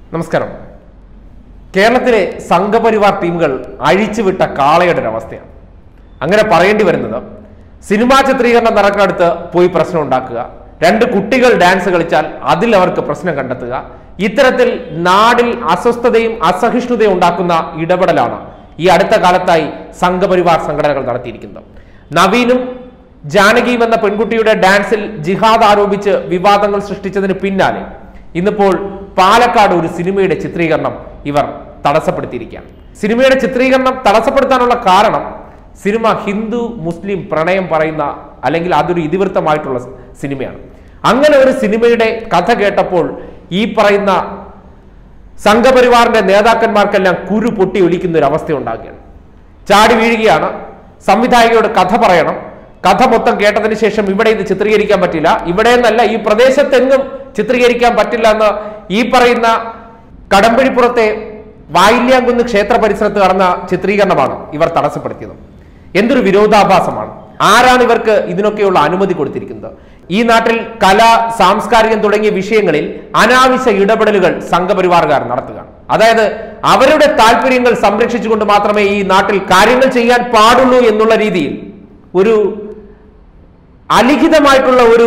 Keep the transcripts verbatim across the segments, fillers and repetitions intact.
നമസ്കാരം. കേരളത്തിലെ സംഘപരിവാർ ടീമുകൾ അഴിച്ചുവിട്ട കാളയുടെ അവസ്ഥയാണ്. അങ്ങനെ പറയേണ്ടി വരുന്നത് സിനിമാ ചിത്രീകരണം നടക്കുന്നിടത്ത് പോയി പ്രശ്നം ഉണ്ടാക്കുക, രണ്ട് കുട്ടികൾ ഡാൻസ് കളിച്ചാൽ അതിൽ അവർക്ക് പ്രശ്നം കണ്ടെത്തുക, ഇത്തരത്തിൽ നാടിൽ അസ്വസ്ഥതയും അസഹിഷ്ണുതയും ഉണ്ടാക്കുന്ന ഇടപെടലാണ് ഈ അടുത്ത കാലത്തായി സംഘപരിവാർ സംഘടനകൾ നടത്തിയിരിക്കുന്നത്. നവീനും ജാനകിയും എന്ന പെൺകുട്ടിയുടെ ഡാൻസിൽ ജിഹാദ് ആരോപിച്ച് വിവാദങ്ങൾ സൃഷ്ടിച്ചതിന് പിന്നാലെ ഇന്നിപ്പോൾ പാലക്കാട് ഒരു സിനിമയുടെ ചിത്രീകരണം ഇവർ തടസ്സപ്പെടുത്തിയിരിക്കുകയാണ്. സിനിമയുടെ ചിത്രീകരണം തടസ്സപ്പെടുത്താനുള്ള കാരണം സിനിമ ഹിന്ദു മുസ്ലിം പ്രണയം പറയുന്ന അല്ലെങ്കിൽ അതൊരു ഇതിവൃത്തമായിട്ടുള്ള സിനിമയാണ്. അങ്ങനെ ഒരു സിനിമയുടെ കഥ കേട്ടപ്പോൾ ഈ പറയുന്ന സംഘപരിവാറിന്റെ നേതാക്കന്മാർക്കെല്ലാം കുരു പൊട്ടി ഒലിക്കുന്ന ഒരു അവസ്ഥ ഉണ്ടാകുകയാണ്. ചാടി വീഴുകയാണ്. സംവിധായകയോട് കഥ പറയണം, കഥ മൊത്തം കേട്ടതിന് ശേഷം ഇവിടെ ഇത് ചിത്രീകരിക്കാൻ പറ്റില്ല, ഇവിടെ നിന്നല്ല ഈ പ്രദേശത്തെങ്ങും ചിത്രീകരിക്കാൻ പറ്റില്ല എന്ന് ഈ പറയുന്ന കടമ്പഴിപ്പുറത്തെ വായില്യാംകുന്ന് ക്ഷേത്ര പരിസരത്ത് നടന്ന ചിത്രീകരണമാണ് ഇവർ തടസ്സപ്പെടുത്തിയത്. എന്തൊരു വിരോധാഭാസമാണ്! ആരാണ് ഇവർക്ക് ഇതിനൊക്കെയുള്ള അനുമതി കൊടുത്തിരിക്കുന്നത്? ഈ നാട്ടിൽ കല, സാംസ്കാരികം തുടങ്ങിയ വിഷയങ്ങളിൽ അനാവശ്യ ഇടപെടലുകൾ സംഘപരിവാറുകാർ നടത്തുകയാണ്. അതായത് അവരുടെ താല്പര്യങ്ങൾ സംരക്ഷിച്ചുകൊണ്ട് മാത്രമേ ഈ നാട്ടിൽ കാര്യങ്ങൾ ചെയ്യാൻ പാടുള്ളൂ എന്നുള്ള രീതിയിൽ ഒരു അലിഖിതമായിട്ടുള്ള ഒരു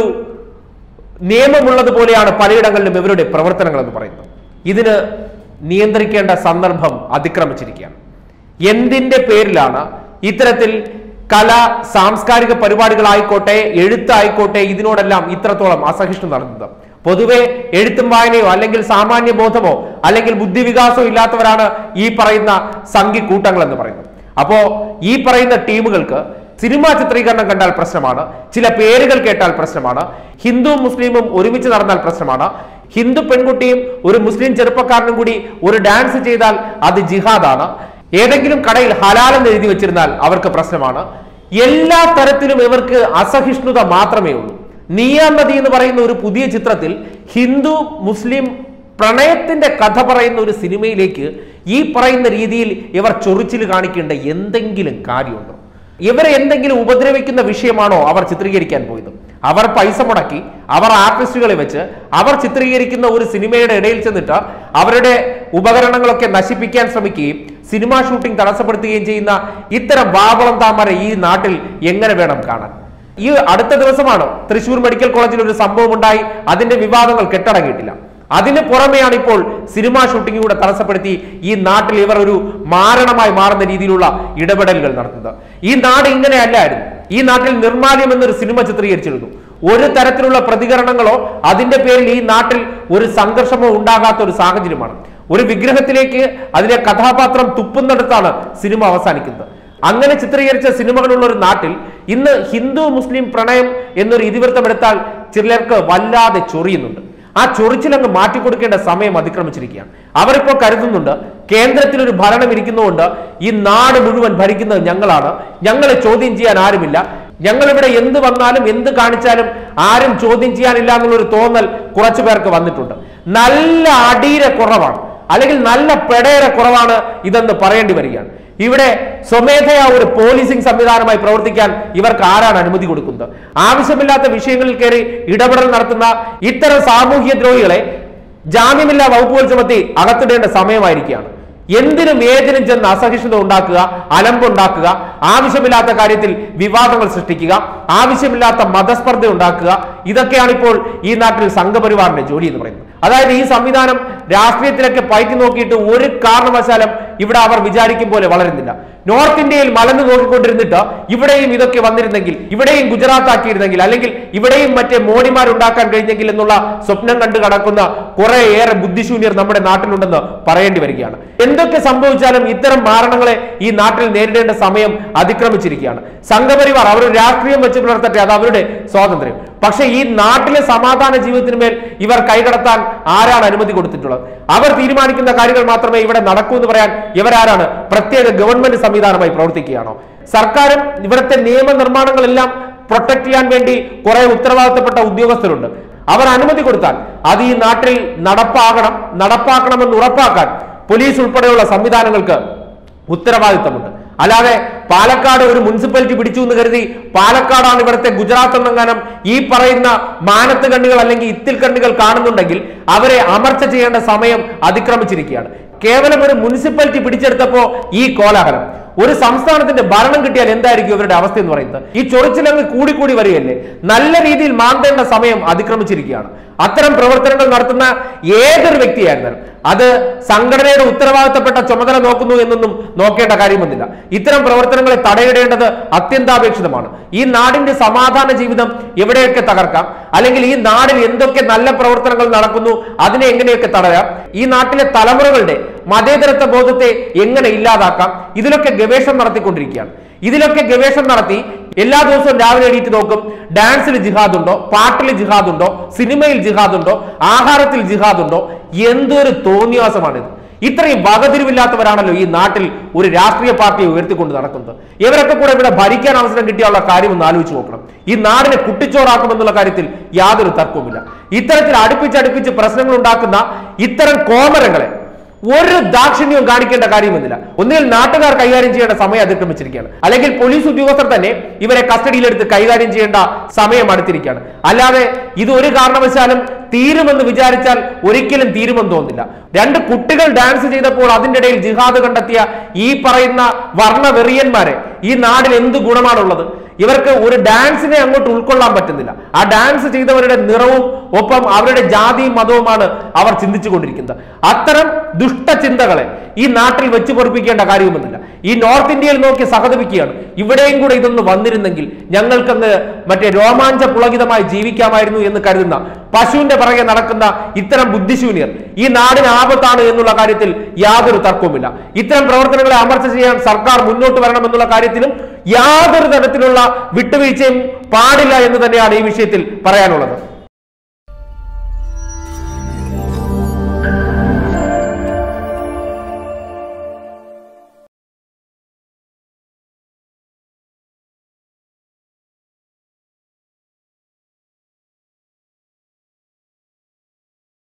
നിയമമുള്ളതുപോലെയാണ് പലയിടങ്ങളിലും ഇവരുടെ പ്രവർത്തനങ്ങൾ എന്ന് പറയുന്നത്. ഇതിന് നിയന്ത്രിക്കേണ്ട സന്ദർഭം അതിക്രമിച്ചിരിക്കുകയാണ്. എന്തിന്റെ പേരിലാണ് ഇത്തരത്തിൽ കല, സാംസ്കാരിക പരിപാടികളായിക്കോട്ടെ, എഴുത്തായിക്കോട്ടെ, ഇതിനോടെല്ലാം ഇത്രത്തോളം അസഹിഷ്ണു നടന്നത്? പൊതുവെ എഴുത്തും വായനയോ അല്ലെങ്കിൽ സാമാന്യ ബോധമോ അല്ലെങ്കിൽ ബുദ്ധിവികാസമോ ഇല്ലാത്തവരാണ് ഈ പറയുന്ന സംഘിക്കൂട്ടങ്ങൾ എന്ന് പറയുന്നത്. അപ്പോ ഈ പറയുന്ന ടീമുകൾക്ക് സിനിമാ ചിത്രീകരണം കണ്ടാൽ പ്രശ്നമാണ്, ചില പേരുകൾ കേട്ടാൽ പ്രശ്നമാണ്, ഹിന്ദുവും മുസ്ലിമും ഒരുമിച്ച് നടന്നാൽ പ്രശ്നമാണ്, ഹിന്ദു പെൺകുട്ടിയും ഒരു മുസ്ലിം ചെറുപ്പക്കാരനും കൂടി ഒരു ഡാൻസ് ചെയ്താൽ അത് ജിഹാദാണ്, ഏതെങ്കിലും കടയിൽ ഹലാൽ എന്ന് എഴുതി വെച്ചിരുന്നാൽ അവർക്ക് പ്രശ്നമാണ്. എല്ലാ തരത്തിലും ഇവർക്ക് അസഹിഷ്ണുത മാത്രമേ ഉള്ളൂ. നീയാമതി എന്ന് പറയുന്ന ഒരു പുതിയ ചിത്രത്തിൽ ഹിന്ദു മുസ്ലിം പ്രണയത്തിന്റെ കഥ പറയുന്ന ഒരു സിനിമയിലേക്ക് ഈ പറയുന്ന രീതിയിൽ ഇവർ ചൊറിച്ചിൽ കാണിക്കേണ്ട എന്തെങ്കിലും കാര്യമുണ്ടോ? ഇവരെ എന്തെങ്കിലും ഉപദ്രവിക്കുന്ന വിഷയമാണോ അവർ ചിത്രീകരിക്കാൻ പോയത്? അവർ പൈസ മുടക്കി, അവർ ആർട്ടിസ്റ്റുകളെ വെച്ച് അവർ ചിത്രീകരിക്കുന്ന ഒരു സിനിമയുടെ ഇടയിൽ ചെന്നിട്ട് അവരുടെ ഉപകരണങ്ങളൊക്കെ നശിപ്പിക്കാൻ ശ്രമിക്കുകയും സിനിമാ ഷൂട്ടിംഗ് തടസ്സപ്പെടുത്തുകയും ചെയ്യുന്ന ഇത്തരം വാവളം താമര ഈ നാട്ടിൽ എങ്ങനെ വേണം കാണാൻ? ഈ അടുത്ത ദിവസമാണ് തൃശൂർ മെഡിക്കൽ കോളേജിൽ ഒരു സംഭവം ഉണ്ടായി. അതിന്റെ വിവാദങ്ങൾ കെട്ടടങ്ങിയിട്ടില്ല. അതിന് പുറമെയാണ് ഇപ്പോൾ സിനിമാ ഷൂട്ടിംഗ് കൂടെ തടസ്സപ്പെടുത്തി ഈ നാട്ടിൽ ഇവർ ഒരു മാരണമായി മാറുന്ന രീതിയിലുള്ള ഇടപെടലുകൾ നടത്തുന്നത്. ഈ നാട് ഇങ്ങനെയല്ലായിരുന്നു. ഈ നാട്ടിൽ നിർമ്മാല്യം എന്നൊരു സിനിമ ചിത്രീകരിച്ചിരുന്നു. ഒരു തരത്തിലുള്ള പ്രതികരണങ്ങളോ അതിന്റെ പേരിൽ ഈ നാട്ടിൽ ഒരു സംഘർഷമോ ഉണ്ടാകാത്ത ഒരു സാഹചര്യമാണ്. ഒരു വിഗ്രഹത്തിലേക്ക് അതിലെ കഥാപാത്രം തുപ്പുന്നിടത്താണ് സിനിമ അവസാനിക്കുന്നത്. അങ്ങനെ ചിത്രീകരിച്ച സിനിമകളുള്ള ഒരു നാട്ടിൽ ഇന്ന് ഹിന്ദു മുസ്ലിം പ്രണയം എന്നൊരു ഇതിവൃത്തം എടുത്താൽ ചിലർക്ക് വല്ലാതെ ചൊറിയുന്നുണ്ട്. ആ ചൊറിച്ചിലങ്ങ് മാറ്റിക്കൊടുക്കേണ്ട സമയം അതിക്രമിച്ചിരിക്കുകയാണ്. അവരിപ്പോൾ കരുതുന്നുണ്ട് കേന്ദ്രത്തിൽ ഒരു ഭരണം ഇരിക്കുന്നതുകൊണ്ട് ഈ നാട് മുഴുവൻ ഭരിക്കുന്നത് ഞങ്ങളാണ്, ഞങ്ങളെ ചോദ്യം ചെയ്യാൻ ആരുമില്ല, ഞങ്ങളിവിടെ എന്ത് വന്നാലും എന്ത് കാണിച്ചാലും ആരും ചോദ്യം ചെയ്യാനില്ല എന്നുള്ളൊരു തോന്നൽ കുറച്ചു പേർക്ക് വന്നിട്ടുണ്ട്. നല്ല അടീര കുറവാണ്, അല്ലെങ്കിൽ നല്ല പെടേര കുറവാണ് ഇതെന്ന് പറയേണ്ടി വരികയാണ്. ഇവിടെ സ്വമേധയാ ഒരു പോലീസിംഗ് സംവിധാനമായി പ്രവർത്തിക്കാൻ ഇവർക്ക് ആരാണ് അനുമതി കൊടുക്കുന്നത്? ആവശ്യമില്ലാത്ത വിഷയങ്ങളിൽ കയറി ഇടപെടൽ നടത്തുന്ന ഇത്തരം സാമൂഹ്യ ദ്രോഹികളെ ജാമ്യമില്ലാ വകുപ്പുകൾ ചുമത്തി അകത്തിടേണ്ട സമയമായിരിക്കുകയാണ്. എന്തിനും ഏതിനും ചെന്ന് അസഹിഷ്ണുത ഉണ്ടാക്കുക, അലമ്പുണ്ടാക്കുക, ആവശ്യമില്ലാത്ത കാര്യത്തിൽ വിവാദങ്ങൾ സൃഷ്ടിക്കുക, ആവശ്യമില്ലാത്ത മതസ്പർദ്ധ ഉണ്ടാക്കുക, ഇതൊക്കെയാണ് ഇപ്പോൾ ഈ നാട്ടിൽ സംഘപരിവാറിന്റെ ജോലി എന്ന് പറയുന്നത്. അതായത് ഈ സംവിധാനം രാഷ്ട്രീയത്തിലൊക്കെ പയറ്റി നോക്കിയിട്ട് ഒരു കാരണവശാലും ഇവിടെ അവർ വിചാരിക്കും പോലെ വളരുന്നില്ല. നോർത്ത് ഇന്ത്യയിൽ മലന്ന് നോക്കിക്കൊണ്ടിരുന്നിട്ട് ഇവിടെയും ഇതൊക്കെ വന്നിരുന്നെങ്കിൽ, ഇവിടെയും ഗുജറാത്ത് ആക്കിയിരുന്നെങ്കിൽ, അല്ലെങ്കിൽ ഇവിടെയും മറ്റേ മോഡിമാരുണ്ടാക്കാൻ കഴിഞ്ഞെങ്കിൽ എന്നുള്ള സ്വപ്നം കണ്ടു കടക്കുന്ന കുറെ ഏറെ ബുദ്ധിശൂന്യർ നമ്മുടെ നാട്ടിലുണ്ടെന്ന് പറയേണ്ടി വരികയാണ്. എന്തൊക്കെ സംഭവിച്ചാലും ഇത്തരം മാരണങ്ങളെ ഈ നാട്ടിൽ നേരിടേണ്ട സമയം അതിക്രമിച്ചിരിക്കുകയാണ്. സംഘപരിവാർ അവർ രാഷ്ട്രീയം വെച്ച് പുലർത്തട്ടെ, അത് അവരുടെ സ്വാതന്ത്ര്യം. പക്ഷേ ഈ നാട്ടിലെ സമാധാന ജീവിതത്തിന് മേൽ ഇവർ കൈകടത്താൻ ആരാണ് അനുമതി കൊടുത്തിട്ടുള്ളത്? അവർ തീരുമാനിക്കുന്ന കാര്യങ്ങൾ മാത്രമേ ഇവിടെ നടക്കൂ എന്ന് പറയാൻ ഇവരാരാണ്? പ്രത്യേക ഗവൺമെന്റ് സംവിധാനമായി പ്രവർത്തിക്കുകയാണോ? സർക്കാരും ഇവിടുത്തെ നിയമനിർമ്മാണങ്ങളെല്ലാം പ്രൊട്ടക്ട് ചെയ്യാൻ വേണ്ടി കുറെ ഉത്തരവാദിത്തപ്പെട്ട ഉദ്യോഗസ്ഥരുണ്ട്. അവർ അനുമതി കൊടുത്താൽ അത് ഈ നാട്ടിൽ നടപ്പാകണം, നടപ്പാക്കണമെന്ന് ഉറപ്പാക്കാൻ പോലീസ് ഉൾപ്പെടെയുള്ള സംവിധാനങ്ങൾക്ക് ഉത്തരവാദിത്തമുണ്ട്. അല്ലാതെ പാലക്കാട് ഒരു മുനിസിപ്പാലിറ്റി പിടിച്ചു എന്ന് കരുതി പാലക്കാടാണ് ഇവിടുത്തെ ഗുജറാത്ത് എന്നെങ്ങാനും ഈ പറയുന്ന മാനത്ത് കണ്ണികൾ അല്ലെങ്കിൽ ഇത്തിൽ കണ്ണികൾ കാണുന്നുണ്ടെങ്കിൽ അവരെ അമർച്ച ചെയ്യേണ്ട സമയം അതിക്രമിച്ചിരിക്കുകയാണ്. കേവലം ഒരു മുനിസിപ്പാലിറ്റി പിടിച്ചെടുത്തപ്പോ ഈ കോലാഹലം. ഒരു സംസ്ഥാനത്തിന്റെ ഭരണം കിട്ടിയാൽ എന്തായിരിക്കും ഇവരുടെ അവസ്ഥ എന്ന് പറയുന്നത്? ഈ ചൊറിച്ചിലങ്ങ് കൂടിക്കൂടി വരികയല്ലേ. നല്ല രീതിയിൽ മാന്തേണ്ട സമയം അതിക്രമിച്ചിരിക്കുകയാണ്. അത്തരം പ്രവർത്തനങ്ങൾ നടത്തുന്ന ഏതൊരു വ്യക്തിയായിരുന്നാലും അത് സംഘടനയുടെ ഉത്തരവാദിത്തപ്പെട്ട ചുമതല നോക്കുന്നു എന്നൊന്നും നോക്കേണ്ട കാര്യമൊന്നുമില്ല. ഇത്തരം പ്രവർത്തനങ്ങളെ തടയിടേണ്ടത് അത്യന്താപേക്ഷിതമാണ്. ഈ നാടിന്റെ സമാധാന ജീവിതം എവിടെയൊക്കെ തകർക്കാം, അല്ലെങ്കിൽ ഈ നാടിൽ എന്തൊക്കെ നല്ല പ്രവർത്തനങ്ങൾ നടക്കുന്നു അതിനെ എങ്ങനെയൊക്കെ തടയാം, ഈ നാട്ടിലെ തലമുറകളുടെ മതേതരത്വ ബോധത്തെ എങ്ങനെ ഇല്ലാതാക്കാം, ഇതിലൊക്കെ ഗവേഷണം നടത്തിക്കൊണ്ടിരിക്കുകയാണ്. ഇതിലൊക്കെ ഗവേഷണം നടത്തി എല്ലാ ദിവസവും രാവിലെ എണീറ്റ് നോക്കും, ഡാൻസിൽ ജിഹാദ് ഉണ്ടോ, പാട്ടിൽ ജിഹാദ് ഉണ്ടോ, സിനിമയിൽ ജിഹാദ് ഉണ്ടോ, ആഹാരത്തിൽ ജിഹാദ് ഉണ്ടോ. എന്തൊരു തോന്നിയാസമാണിത്. ഇത്രയും വകതിരിവില്ലാത്തവരാണല്ലോ ഈ നാട്ടിൽ ഒരു രാഷ്ട്രീയ പാർട്ടിയെ ഉയർത്തിക്കൊണ്ട് നടക്കുന്നത്. ഇവരൊക്കെ കൂടെ ഇവിടെ ഭരിക്കാൻ അവസരം കിട്ടിയുള്ള കാര്യം ഒന്ന് ആലോചിച്ച് നോക്കണം. ഈ നാടിനെ കുട്ടിച്ചോറാക്കുമെന്നുള്ള കാര്യത്തിൽ യാതൊരു തർക്കവുമില്ല. ഇത്തരത്തിൽ അടുപ്പിച്ചടുപ്പിച്ച് പ്രശ്നങ്ങൾ ഉണ്ടാക്കുന്ന ഇത്തരം കോമരങ്ങളെ ഒരു ദാക്ഷിണ്യവും കാണിക്കേണ്ട കാര്യമൊന്നുമില്ല. ഒന്നുകിൽ നാട്ടുകാർ കൈകാര്യം ചെയ്യേണ്ട സമയം അതിക്രമിച്ചിരിക്കുകയാണ്, അല്ലെങ്കിൽ പോലീസ് ഉദ്യോഗസ്ഥർ തന്നെ ഇവരെ കസ്റ്റഡിയിലെടുത്ത് കൈകാര്യം ചെയ്യേണ്ട സമയം അടുത്തിരിക്കുകയാണ്. അല്ലാതെ ഇത് ഒരു കാരണവശാലും തീരുമെന്ന് വിചാരിച്ചാൽ ഒരിക്കലും തീരുമെന്ന് തോന്നുന്നില്ല. രണ്ട് കുട്ടികൾ ഡാൻസ് ചെയ്തപ്പോൾ അതിൻ്റെ ഇടയിൽ ജിഹാദ് കണ്ടെത്തിയ ഈ പറയുന്ന വർണ്ണവെറിയന്മാരെ ഈ നാടിൽ എന്ത് ഗുണമാണുള്ളത്? ഇവർക്ക് ഒരു ഡാൻസിനെ അങ്ങോട്ട് ഉൾക്കൊള്ളാൻ പറ്റുന്നില്ല. ആ ഡാൻസ് ചെയ്തവരുടെ നിറവും ഒപ്പം അവരുടെ ജാതിയും മതവുമാണ് അവർ ചിന്തിച്ചു കൊണ്ടിരിക്കുന്നത്. അത്തരം ദുഷ്ടചിന്തകളെ ഈ നാട്ടിൽ വെച്ച് പൊറിപ്പിക്കേണ്ട കാര്യമൊന്നുമില്ല. ഈ നോർത്ത് ഇന്ത്യയിൽ നോക്കി സഹതപിക്കുകയാണ്. ഇവിടെയും കൂടെ ഇതൊന്ന് വന്നിരുന്നെങ്കിൽ ഞങ്ങൾക്കങ്ങ് മറ്റേ രോമാഞ്ച പുളകിതമായി ജീവിക്കാമായിരുന്നു എന്ന് കരുതുന്ന പശുവിന്റെ പിറകെ നടക്കുന്ന ഇത്തരം ബുദ്ധിശൂന്യർ ഈ നാടിന് ആപത്താണ് എന്നുള്ള കാര്യത്തിൽ യാതൊരു തർക്കവുമില്ല. ഇത്തരം പ്രവർത്തനങ്ങളെ അമർച്ച ചെയ്യാൻ സർക്കാർ മുന്നോട്ട് വരണം എന്നുള്ള കാര്യത്തിലും യാതൊരു തരത്തിലുള്ള വിട്ടുവീഴ്ചയും പാടില്ല എന്ന് തന്നെയാണ് ഈ വിഷയത്തിൽ പറയാനുള്ളത്.